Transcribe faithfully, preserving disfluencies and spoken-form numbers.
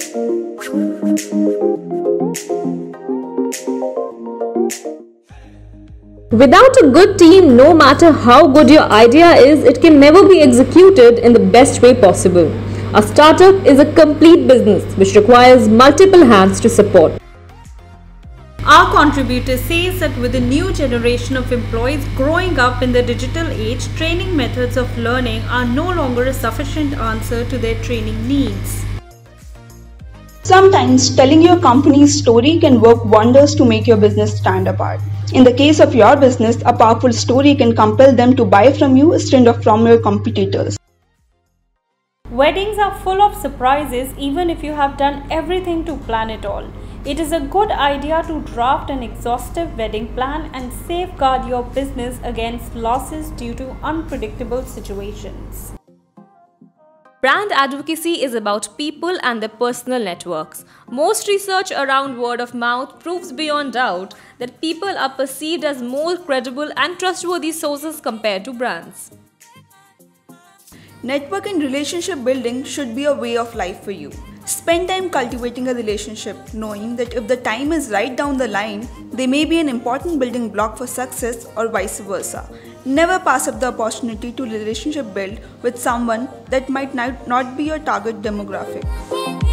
Without a good team, no matter how good your idea is, it can never be executed in the best way possible. A startup is a complete business which requires multiple hands to support. Our contributor says that with the new generation of employees growing up in the digital age, training methods of learning are no longer a sufficient answer to their training needs. Sometimes telling your company's story can work wonders to make your business stand apart. In the case of your business, a powerful story can compel them to buy from you instead of from your competitors. Weddings are full of surprises even if you have done everything to plan it all. It is a good idea to draft an exhaustive wedding plan and safeguard your business against losses due to unpredictable situations. Brand advocacy is about people and their personal networks. Most research around word of mouth proves beyond doubt that people are perceived as more credible and trustworthy sources compared to brands. Network and relationship building should be a way of life for you. Spend time cultivating a relationship, knowing that if the time is right down the line, they may be an important building block for success or vice versa. Never pass up the opportunity to relationship build with someone that might not be your target demographic.